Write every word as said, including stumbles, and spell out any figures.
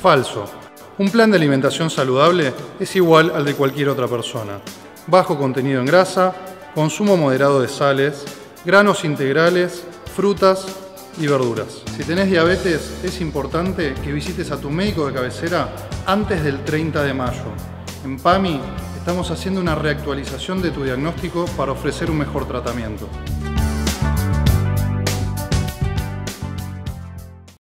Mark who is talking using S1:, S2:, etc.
S1: Falso. Un plan de alimentación saludable es igual al de cualquier otra persona. Bajo contenido en grasa, consumo moderado de sales, granos integrales, frutas y verduras. Si tenés diabetes, es importante que visites a tu médico de cabecera antes del treinta de mayo. En PAMI estamos haciendo una reactualización de tu diagnóstico para ofrecer un mejor tratamiento.